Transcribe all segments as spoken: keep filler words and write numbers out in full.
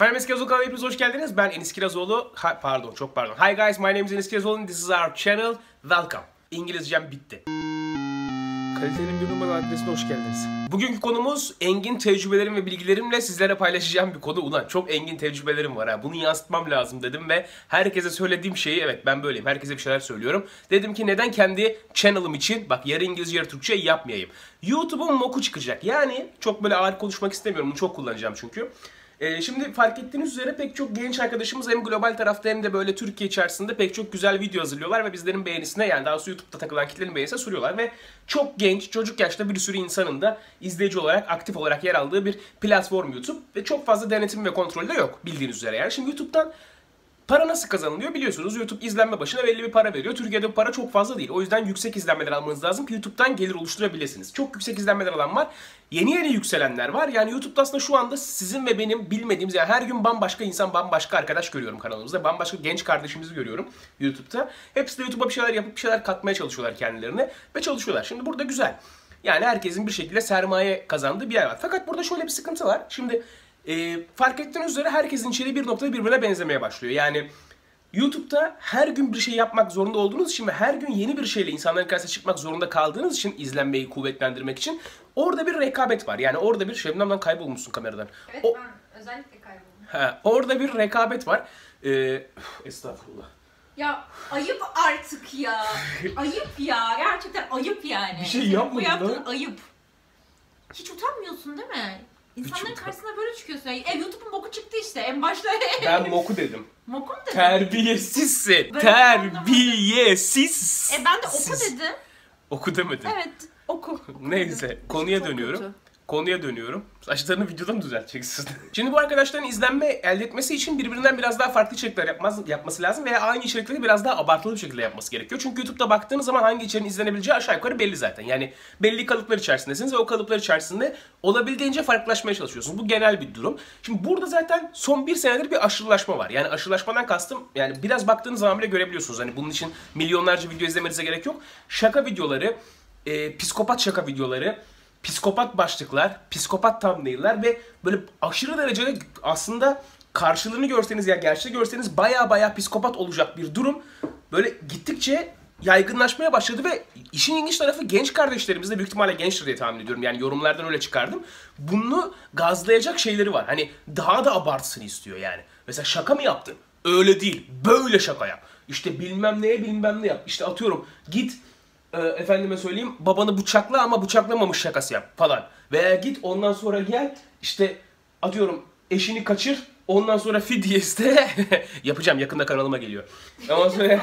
Efendim Enis Kirazoğlu kanalına hepiniz hoş geldiniz. Ben Enis Kirazoğlu. Ha, pardon, çok pardon. Hi guys, my name is Enis Kirazoğlu. This is our channel. Welcome. İngilizcem bitti. Kalitenin bir numaralı adresine hoş geldiniz. Bugünkü konumuz engin tecrübelerim ve bilgilerimle sizlere paylaşacağım bir konu. Ulan çok engin tecrübelerim var ha. Bunu yansıtmam lazım dedim ve herkese söylediğim şeyi, evet ben böyleyim. Herkese bir şeyler söylüyorum. Dedim ki neden kendi channel'ım için, bak yarı İngilizce yarı Türkçe yapmayayım. YouTube'un moku çıkacak. Yani çok böyle ağır konuşmak istemiyorum. Bunu çok kullanacağım çünkü. Ee, şimdi fark ettiğiniz üzere pek çok genç arkadaşımız hem global tarafta hem de böyle Türkiye içerisinde pek çok güzel video hazırlıyorlar ve bizlerin beğenisine, yani daha doğrusu YouTube'da takılan kitlerin beğenisine soruyorlar ve çok genç, çocuk yaşta bir sürü insanın da izleyici olarak, aktif olarak yer aldığı bir platform YouTube ve çok fazla denetim ve kontrolü de yok bildiğiniz üzere. Yani şimdi YouTube'dan para nasıl kazanılıyor biliyorsunuz. YouTube izlenme başına belli bir para veriyor. Türkiye'de bu para çok fazla değil. O yüzden yüksek izlenmeler almanız lazım ki YouTube'dan gelir oluşturabilirsiniz. Çok yüksek izlenmeler alan var. Yeni yeni yükselenler var. Yani YouTube'da aslında şu anda sizin ve benim bilmediğimiz, yani her gün bambaşka insan, bambaşka arkadaş görüyorum kanalımızda. Bambaşka genç kardeşimizi görüyorum YouTube'da. Hepsi de YouTube'a bir şeyler yapıp bir şeyler katmaya çalışıyorlar kendilerine ve çalışıyorlar. Şimdi burada güzel. Yani herkesin bir şekilde sermaye kazandığı bir yer var. Fakat burada şöyle bir sıkıntı var. Şimdi e, fark ettiğiniz üzere herkesin içeriği bir noktada birbirine benzemeye başlıyor. Yani YouTube'da her gün bir şey yapmak zorunda olduğunuz için ve her gün yeni bir şeyle insanların karşısına çıkmak zorunda kaldığınız için, izlenmeyi kuvvetlendirmek için orada bir rekabet var. Yani orada bir Şebnem'den kaybolmuşsun kameradan. Evet o, ben özellikle kayboldum. He, orada bir rekabet var. Ee, estağfurullah. Ya ayıp artık ya. Ayıp ya. Gerçekten ayıp yani. Bir şey Senin yapmadın bu yaptığın lan. ayıp. Hiç utanmıyorsun değil mi? İnsanların karşısına böyle çıkıyorsun. E YouTube'un boku çıktı işte en başta. Ben moku dedim. Moku mu dedin? Terbiyesizsin. Ben Terbiyesiz. E ben de oku dedim. Oku demedim. Evet oku. oku Neyse dedim. konuya Çok dönüyorum. kötü. Konuya dönüyorum. Saçlarını videoda mı düzelteceksin? Şimdi bu arkadaşların izlenme elde etmesi için birbirinden biraz daha farklı içerikler yapmaz, yapması lazım veya aynı içerikleri biraz daha abartılı bir şekilde yapması gerekiyor. Çünkü YouTube'da baktığınız zaman hangi içeriğin izlenebileceği aşağı yukarı belli zaten. Yani belli kalıplar içerisindesiniz ve o kalıplar içerisinde olabildiğince farklılaşmaya çalışıyorsunuz. Bu genel bir durum. Şimdi burada zaten son bir senedir bir aşırılaşma var. Yani aşırılaşmadan kastım, yani biraz baktığınız zaman bile görebiliyorsunuz. Hani bunun için milyonlarca video izlemenize gerek yok. Şaka videoları, e, psikopat şaka videoları, psikopat başlıklar, psikopat thumbnail'ler ve böyle aşırı derecede aslında karşılığını görseniz ya gerçeği görseniz baya baya psikopat olacak bir durum böyle gittikçe yaygınlaşmaya başladı ve işin ilginç tarafı genç kardeşlerimiz de büyük ihtimalle gençtir diye tahmin ediyorum. Yani yorumlardan öyle çıkardım. Bunu gazlayacak şeyleri var. Hani daha da abartısını istiyor yani. Mesela şaka mı yaptın? Öyle değil. Böyle şaka yap. İşte bilmem neye bilmem ne yap. İşte atıyorum git e, efendime söyleyeyim babanı bıçakla ama bıçaklamamış şakası yap falan. Veya git ondan sonra gel işte atıyorum eşini kaçır ondan sonra fidye iste. Yapacağım, yakında kanalıma geliyor. Ondan sonra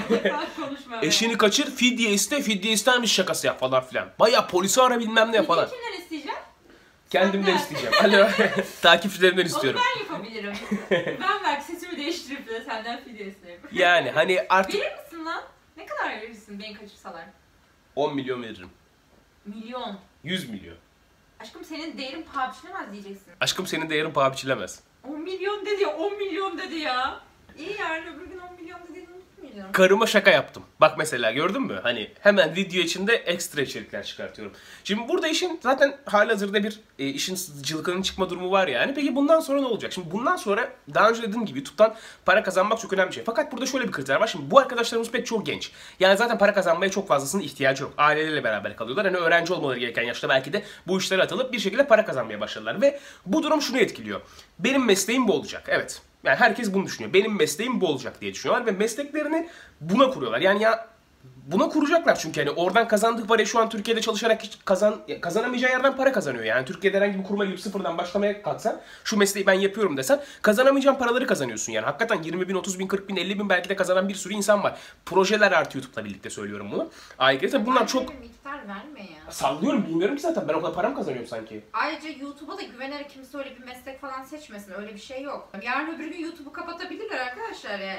eşini kaçır fidye iste, fidye istermiş şakası yap falan filan. Baya polisi ara bilmem ne yap falan. Kimden isteyeceğim? Kendimden Senden. isteyeceğim. Alo. Takipçilerimden istiyorum. Onu ben yapabilirim. Ben belki sesimi değiştirip de senden fidye isterim. Yani hani artık Verir misin lan? Ne kadar verirsin beni kaçırsalar? on milyon veririm. Milyon. yüz milyon. Aşkım senin değerin paha biçilemez diyeceksin. Aşkım senin değerin paha biçilemez. on milyon dedi ya, on milyon dedi ya. İyi yani öbür gün on milyon dediğini unutmayacağım. Karıma şaka yaptım. Bak mesela gördün mü? Hani hemen video içinde ekstra içerikler çıkartıyorum. Şimdi burada işin zaten halihazırda bir e, işin cılkının çıkma durumu var yani. Peki bundan sonra ne olacak? Şimdi bundan sonra daha önce dediğim gibi YouTube'dan para kazanmak çok önemli bir şey. Fakat burada şöyle bir kriter var. Şimdi bu arkadaşlarımız pek çok genç. Yani zaten para kazanmaya çok fazlasının ihtiyacı yok. Aileleriyle beraber kalıyorlar. Hani öğrenci olmaları gereken yaşta belki de bu işlere atılıp bir şekilde para kazanmaya başladılar. Ve bu durum şunu etkiliyor. Benim mesleğim bu olacak. Evet. Yani herkes bunu düşünüyor. Benim mesleğim bu olacak diye düşünüyorlar ve mesleklerini buna kuruyorlar. Yani ya buna kuracaklar çünkü hani oradan kazandığı parayı şu an Türkiye'de çalışarak hiç kazan kazanamayacağı yerden para kazanıyor. Yani Türkiye'de herhangi bir kuruma girip sıfırdan başlamaya kalksan, şu mesleği ben yapıyorum desen kazanamayacağın paraları kazanıyorsun yani. Hakikaten yirmi bin, otuz bin, kırk bin, elli bin belki de kazanan bir sürü insan var. Projeler artı YouTube'la birlikte söylüyorum bunu. Ayrıca bunlar çok... Bir miktar verme ya. Sallıyorum, bilmiyorum ki zaten ben o kadar para mı kazanıyorum sanki? Ayrıca YouTube'a da güvenerek kimse öyle bir meslek falan seçmesin. Öyle bir şey yok. Yarın öbür gün YouTube'u kapatabilirler arkadaşlar yani.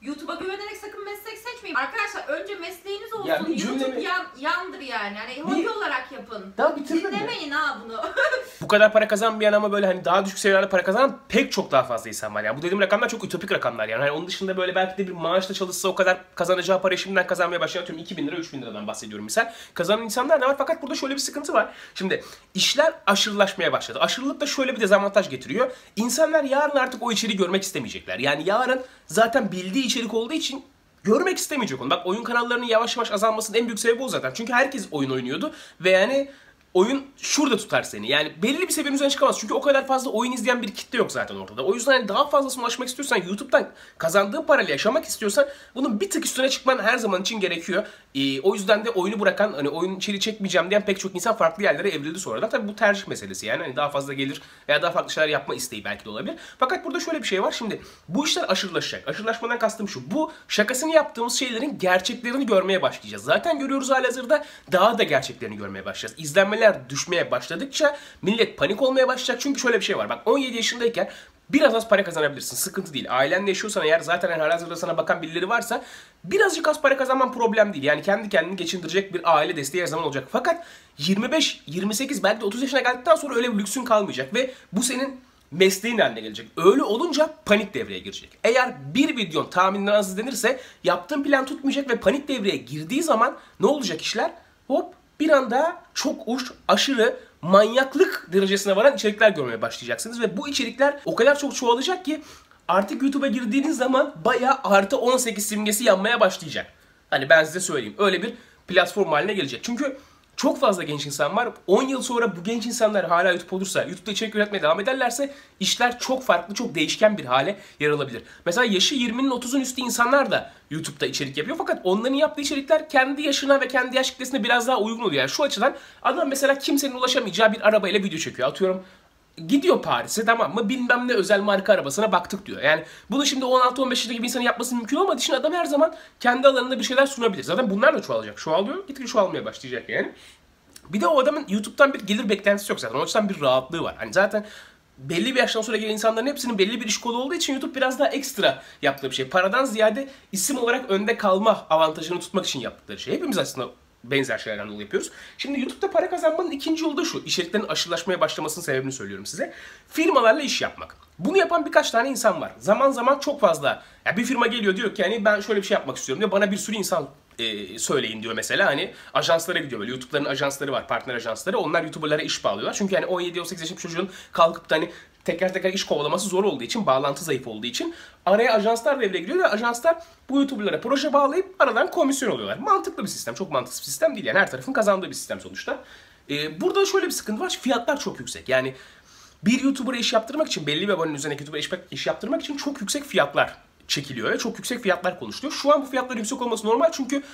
YouTube'a güvenerek sakın meslek seçmeyin. Arkadaşlar önce mesleğiniz olsun. Ya bir YouTube cümlemi- yan, yandır yani. Hani hobi olarak yapın. Daha bitirmedim mi? Dinlemeyin ha bunu. Bu kadar para kazanmayan ama böyle hani daha düşük seviyelerde para kazanan pek çok daha fazla insan var. Yani bu dediğim rakamlar çok ütopik rakamlar yani. Hani onun dışında böyle belki de bir maaşla çalışsa o kadar kazanacağı parayı şimdiden kazanmaya başlayan, atıyorum iki bin lira, üç bin liradan bahsediyorum misal. Kazanan insanlar da var, fakat burada şöyle bir sıkıntı var. Şimdi işler aşırılaşmaya başladı. Aşırılık da şöyle bir dezavantaj getiriyor. İnsanlar yarın artık o içeriği görmek istemeyecekler. Yani yarın zaten bildiği içerik olduğu için görmek istemeyecek onu. Bak, oyun kanallarının yavaş yavaş azalmasının en büyük sebebi o zaten. Çünkü herkes oyun oynuyordu ve yani oyun şurada tutar seni. Yani belli bir seviyenin üzerine çıkamaz. Çünkü o kadar fazla oyun izleyen bir kitle yok zaten ortada. O yüzden hani daha fazlasına ulaşmak istiyorsan, YouTube'dan kazandığın parayla yaşamak istiyorsan bunun bir tık üstüne çıkman her zaman için gerekiyor. Ee, o yüzden de oyunu bırakan, hani oyun içeri çekmeyeceğim diyen pek çok insan farklı yerlere evrildi sonradan. Tabii bu tercih meselesi yani. Hani daha fazla gelir veya daha farklı şeyler yapma isteği belki de olabilir. Fakat burada şöyle bir şey var. Şimdi bu işler aşırılaşacak. Aşırılaşmadan kastım şu. Bu şakasını yaptığımız şeylerin gerçeklerini görmeye başlayacağız. Zaten görüyoruz halihazırda, daha da gerçeklerini görmeye başlayacağız. İzlenmeler düşmeye başladıkça millet panik olmaya başlayacak. Çünkü şöyle bir şey var. Bak, on yedi yaşındayken biraz az para kazanabilirsin. Sıkıntı değil. Ailenle yaşıyorsan eğer, zaten hani halihazırda sana bakan birileri varsa birazcık az para kazanman problem değil. Yani kendi kendini geçindirecek bir aile desteği her zaman olacak. Fakat yirmi beş, yirmi sekiz, belki de otuz yaşına geldikten sonra öyle bir lüksün kalmayacak ve bu senin mesleğin haline gelecek. Öyle olunca panik devreye girecek. Eğer bir videon tahmininden az izlenirse yaptığın plan tutmayacak ve panik devreye girdiği zaman ne olacak işler? Hop, bir anda çok uç, aşırı manyaklık derecesine varan içerikler görmeye başlayacaksınız ve bu içerikler o kadar çok çoğalacak ki artık YouTube'a girdiğiniz zaman bayağı artı on sekiz simgesi yanmaya başlayacak. Hani ben size söyleyeyim, öyle bir platform haline gelecek. Çünkü çok fazla genç insan var. on yıl sonra bu genç insanlar hala YouTube olursa, YouTube'da içerik üretmeye devam ederlerse işler çok farklı, çok değişken bir hale yer alabilir. Mesela yaşı yirminin otuzun üstü insanlar da YouTube'da içerik yapıyor. Fakat onların yaptığı içerikler kendi yaşına ve kendi yaş kitlesine biraz daha uygun oluyor. Yani şu açıdan adam mesela kimsenin ulaşamayacağı bir arabayla video çekiyor. Atıyorum gidiyor Paris'e, tamam mı, bilmem ne özel marka arabasına baktık diyor. Yani bunu şimdi on altı on beş yaşındaki bir insanın yapması mümkün olmadığı için adam her zaman kendi alanında bir şeyler sunabilir. Zaten bunlar da çoğalacak. Çoğalıyor, gitgide çoğalmaya başlayacak yani. Bir de o adamın YouTube'dan bir gelir beklentisi yok zaten. O açıdan bir rahatlığı var. Hani zaten belli bir yaştan sonra gelen insanların hepsinin belli bir iş kolu olduğu için YouTube biraz daha ekstra yaptığı bir şey. Paradan ziyade isim olarak önde kalma avantajını tutmak için yaptıkları şey. Hepimiz aslında benzer şeylerden dolayı yapıyoruz. Şimdi YouTube'da para kazanmanın ikinci yolu da şu. İçeriklerin aşırılaşmaya başlamasının sebebini söylüyorum size. Firmalarla iş yapmak. Bunu yapan birkaç tane insan var. Zaman zaman çok fazla. Ya bir firma geliyor, diyor ki hani ben şöyle bir şey yapmak istiyorum diyor. Bana bir sürü insan e, söyleyin diyor mesela. Hani ajanslara gidiyor böyle. YouTube'ların ajansları var, partner ajansları. Onlar YouTuber'lara iş bağlıyorlar. Çünkü hani on yedi on sekiz yaşındaki çocuğun kalkıp da hani teker teker iş kovalaması zor olduğu için, bağlantı zayıf olduğu için araya ajanslar devreye giriyor ve ajanslar bu YouTuber'lara proje bağlayıp aradan komisyon alıyorlar. Mantıklı bir sistem. Çok mantıklı bir sistem değil yani. Her tarafın kazandığı bir sistem sonuçta. Ee, burada şöyle bir sıkıntı var. Fiyatlar çok yüksek. Yani bir YouTuber'a iş yaptırmak için, belli bir abonenin üzerindeki YouTuber'a iş, iş yaptırmak için çok yüksek fiyatlar çekiliyor ve çok yüksek fiyatlar konuşuluyor. Şu an bu fiyatların yüksek olması normal çünkü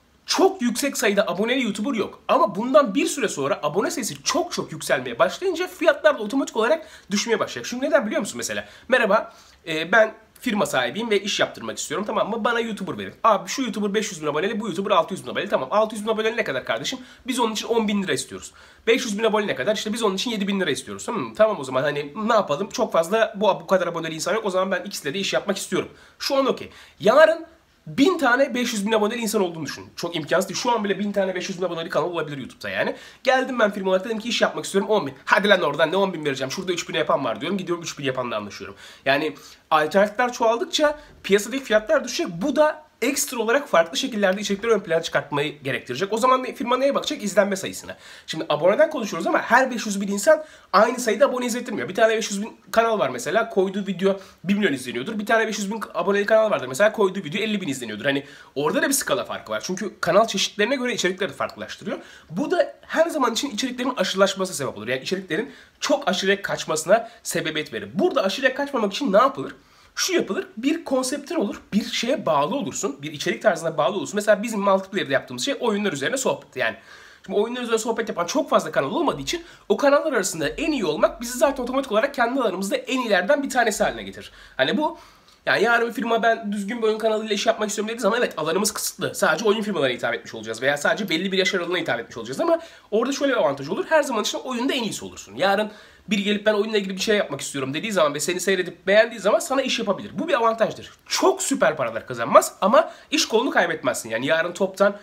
çok yüksek sayıda aboneli YouTuber yok. Ama bundan bir süre sonra abone sayısı çok çok yükselmeye başlayınca fiyatlar da otomatik olarak düşmeye başlayacak. Çünkü neden biliyor musun mesela? Merhaba, e, ben firma sahibiyim ve iş yaptırmak istiyorum, tamam mı? Bana YouTuber verin. Abi şu YouTuber beş yüz bin aboneli, bu YouTuber altı yüz bin aboneli. Tamam, altı yüz bin aboneli ne kadar kardeşim? Biz onun için on bin lira istiyoruz. beş yüz bin aboneli ne kadar? İşte biz onun için yedi bin lira istiyoruz. Hmm, tamam o zaman hani ne yapalım? Çok fazla bu, bu kadar aboneli insan yok. O zaman ben ikisiyle de iş yapmak istiyorum. Şu an okey. Yarın bin tane beş yüz bin aboneli insan olduğunu düşün. Çok imkansız değil. Şu an bile bin tane beş yüz bin aboneli kanal olabilir YouTube'da yani. Geldim ben firma olarak, dedim ki iş yapmak istiyorum, on bin. Hadi lan oradan ne on bin vereceğim. Şurada üç bin yapan var diyorum. Gidiyorum üç bin yapanla anlaşıyorum. Yani alternatifler çoğaldıkça piyasadaki fiyatlar düşecek. Bu da ekstra olarak farklı şekillerde içerikleri ön plana çıkartmayı gerektirecek. O zaman firma neye bakacak? İzlenme sayısına. Şimdi aboneden konuşuyoruz ama her beş yüz bin insan aynı sayıda abone izlettirmiyor. Bir tane beş yüz bin kanal var mesela, koyduğu video bir milyon izleniyordur. Bir tane beş yüz bin aboneli kanal vardır mesela, koyduğu video elli bin izleniyordur. Hani orada da bir skala farkı var. Çünkü kanal çeşitlerine göre içerikleri de farklılaştırıyor. Bu da her zaman için içeriklerin aşırılaşmasına sebep olur. Yani içeriklerin çok aşırıya kaçmasına sebebiyet verir. Burada aşırıya kaçmamak için ne yapılır? Şu yapılır, bir konseptin olur, bir şeye bağlı olursun, bir içerik tarzına bağlı olursun. Mesela bizim Multiplayer'de yaptığımız şey oyunlar üzerine sohbet. Yani şimdi oyunlar üzerine sohbet yapan çok fazla kanal olmadığı için o kanallar arasında en iyi olmak bizi zaten otomatik olarak kendi alanımızda en iyilerden bir tanesi haline getirir. Hani bu, yani yarın bir firma ben düzgün bir oyun kanalıyla iş yapmak istiyorum dediği zaman evet alanımız kısıtlı. Sadece oyun firmalarına hitap etmiş olacağız veya sadece belli bir yaş aralığına hitap etmiş olacağız ama orada şöyle bir avantaj olur. Her zaman için oyunda en iyisi olursun. Yarın bir gelip ben oyunla ilgili bir şey yapmak istiyorum dediği zaman ve seni seyredip beğendiği zaman sana iş yapabilir. Bu bir avantajdır. Çok süper paralar kazanmaz ama iş kolunu kaybetmezsin. Yani yarın toptan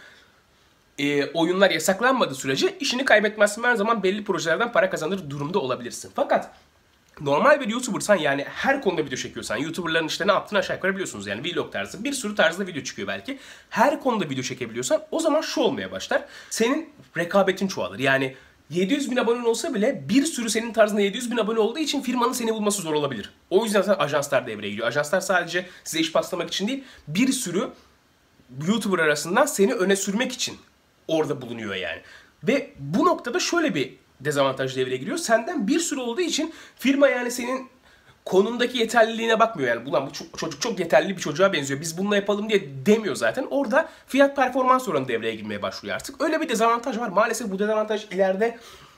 e, oyunlar yasaklanmadığı sürece işini kaybetmezsin. Her zaman belli projelerden para kazanır durumda olabilirsin. Fakat normal bir YouTuber'san, yani her konuda video çekiyorsan, YouTuber'ların işte ne yaptığını aşağı yukarı biliyorsunuz, yani vlog tarzı bir sürü tarzda video çıkıyor belki. Her konuda video çekebiliyorsan o zaman şu olmaya başlar. Senin rekabetin çoğalır. Yani yedi yüz bin abonen olsa bile bir sürü senin tarzında yedi yüz bin abone olduğu için firmanın seni bulması zor olabilir. O yüzden zaten ajanslar devreye giriyor. Ajanslar sadece size iş paslamak için değil, bir sürü YouTuber arasından seni öne sürmek için orada bulunuyor yani. Ve bu noktada şöyle bir dezavantaj devreye giriyor. Senden bir sürü olduğu için firma yani senin konundaki yeterliliğine bakmıyor yani. Ulan bu çocuk çok yeterli bir çocuğa benziyor, biz bununla yapalım diye demiyor zaten. Orada fiyat performans oranı devreye girmeye başlıyor artık. Öyle bir dezavantaj var. Maalesef bu dezavantaj ileride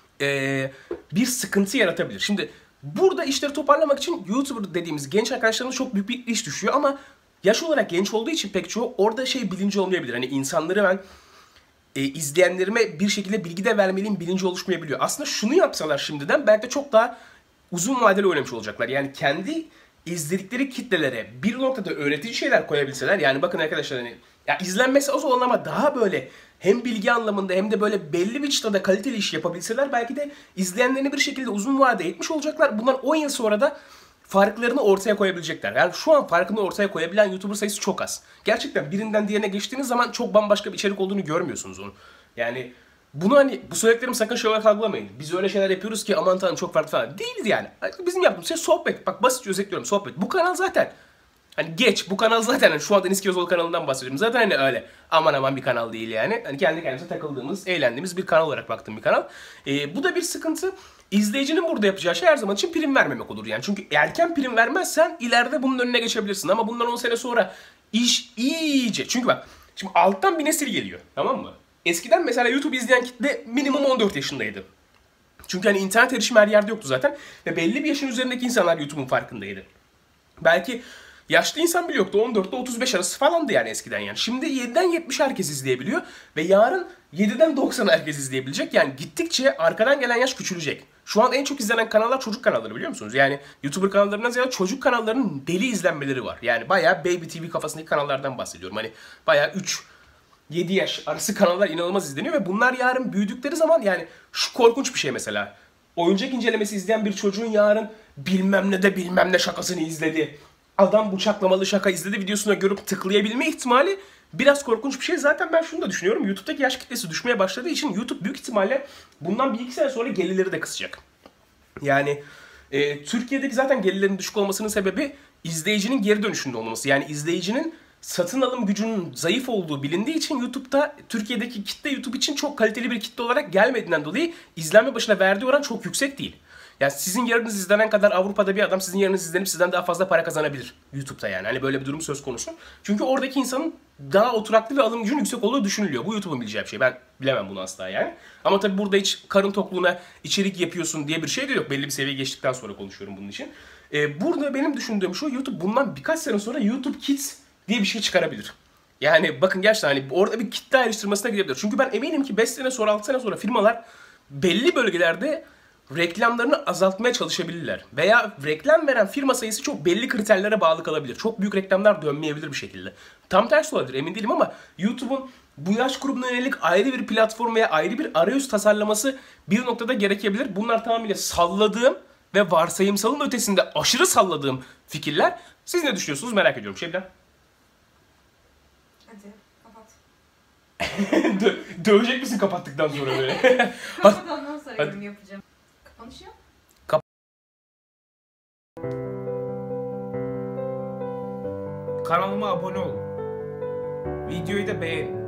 ee, bir sıkıntı yaratabilir. Şimdi burada işleri toparlamak için YouTuber dediğimiz genç arkadaşlarımız çok büyük bir iş düşüyor ama yaş olarak genç olduğu için pek çoğu orada şey bilinci olmayabilir. Hani insanları ben e, izleyenlerime bir şekilde bilgi de vermeliyim bilinci oluşmayabiliyor. Aslında şunu yapsalar şimdiden belki de çok daha uzun vadeli oynamış olacaklar. Yani kendi izledikleri kitlelere bir noktada öğretici şeyler koyabilseler, yani bakın arkadaşlar hani ya izlenmesi az olan ama daha böyle hem bilgi anlamında hem de böyle belli bir çıtada kaliteli iş yapabilseler belki de izleyenlerini bir şekilde uzun vadede eğitmiş olacaklar. Bundan on yıl sonra da farklarını ortaya koyabilecekler. Yani şu an farkını ortaya koyabilen YouTuber sayısı çok az. Gerçekten birinden diğerine geçtiğiniz zaman çok bambaşka bir içerik olduğunu görmüyorsunuz onu. Yani bunu hani bu söylediklerimi sakın şey olarak algılamayın. Biz öyle şeyler yapıyoruz ki aman tanrım çok farklı falan. Değiliz yani. Bizim yaptığımız şey sohbet. Bak basitçe özetliyorum, sohbet. Bu kanal zaten hani geç. Bu kanal zaten hani şu anda Enis Kirazoğlu kanalından bahsediyorum. Zaten hani öyle aman aman bir kanal değil yani. Hani kendi kendimize takıldığımız, eğlendiğimiz bir kanal olarak baktığım bir kanal. Ee, bu da bir sıkıntı. İzleyicinin burada yapacağı şey her zaman için prim vermemek olur yani. Çünkü erken prim vermezsen ileride bunun önüne geçebilirsin. Ama bundan on sene sonra iş iyice. Çünkü bak şimdi alttan bir nesil geliyor. Tamam mı? Eskiden mesela YouTube izleyen kitle minimum on dört yaşındaydı. Çünkü hani internet erişimi her yerde yoktu zaten. Ve belli bir yaşın üzerindeki insanlar YouTube'un farkındaydı. Belki yaşlı insan bile yoktu. on dört ile otuz beş arası falandı yani eskiden yani. Şimdi yediden yetmişe herkes izleyebiliyor. Ve yarın yediden doksana herkes izleyebilecek. Yani gittikçe arkadan gelen yaş küçülecek. Şu an en çok izlenen kanallar çocuk kanalları, biliyor musunuz? Yani YouTuber kanallarından ziyade çocuk kanallarının deli izlenmeleri var. Yani bayağı Baby T V kafasındaki kanallardan bahsediyorum. Hani bayağı üç yedi yaş arası kanallar inanılmaz izleniyor ve bunlar yarın büyüdükleri zaman yani şu korkunç bir şey mesela. Oyuncak incelemesi izleyen bir çocuğun yarın bilmem ne de bilmem ne şakasını izledi, adam bıçaklamalı şaka izledi videosuna görüp tıklayabilme ihtimali biraz korkunç bir şey. Zaten ben şunu da düşünüyorum. YouTube'daki yaş kitlesi düşmeye başladığı için YouTube büyük ihtimalle bundan bir iki sene sonra gelirleri de kısacak. Yani e, Türkiye'deki zaten gelirlerin düşük olmasının sebebi izleyicinin geri dönüşünde olması. Yani izleyicinin satın alım gücünün zayıf olduğu bilindiği için YouTube'da Türkiye'deki kitle YouTube için çok kaliteli bir kitle olarak gelmediğinden dolayı izlenme başına verdiği oran çok yüksek değil. Yani sizin yarınız izlenen kadar Avrupa'da bir adam sizin yarınız izlenip sizden daha fazla para kazanabilir YouTube'da yani. Hani böyle bir durum söz konusu. Çünkü oradaki insanın daha oturaklı ve alım gücünün yüksek olduğu düşünülüyor. Bu YouTube'un bileceği bir şey. Ben bilemem bunu asla yani. Ama tabii burada hiç karın tokluğuna içerik yapıyorsun diye bir şey de yok. Belli bir seviyeye geçtikten sonra konuşuyorum bunun için. Ee, burada benim düşündüğüm şu: YouTube bundan birkaç sene sonra YouTube Kids diye bir şey çıkarabilir. Yani bakın gerçekten hani orada bir kitle ayrıştırmasına gidebilir. Çünkü ben eminim ki beş sene sonra altı sene sonra firmalar belli bölgelerde reklamlarını azaltmaya çalışabilirler. Veya reklam veren firma sayısı çok belli kriterlere bağlı kalabilir. Çok büyük reklamlar dönmeyebilir bir şekilde. Tam tersi olabilir, emin değilim ama YouTube'un bu yaş grubuna yönelik ayrı bir platform veya ayrı bir arayüz tasarlaması bir noktada gerekebilir. Bunlar tamamıyla salladığım ve varsayımsalın ötesinde aşırı salladığım fikirler. Siz ne düşünüyorsunuz merak ediyorum. Şebnem? Hadi kapat. Dö dövecek misin kapattıktan sonra böyle? Kapat, ondan sonra Hadi. yorum yapacağım. Kapanış yap. Kanalıma abone olun. Videoyu da beğenin.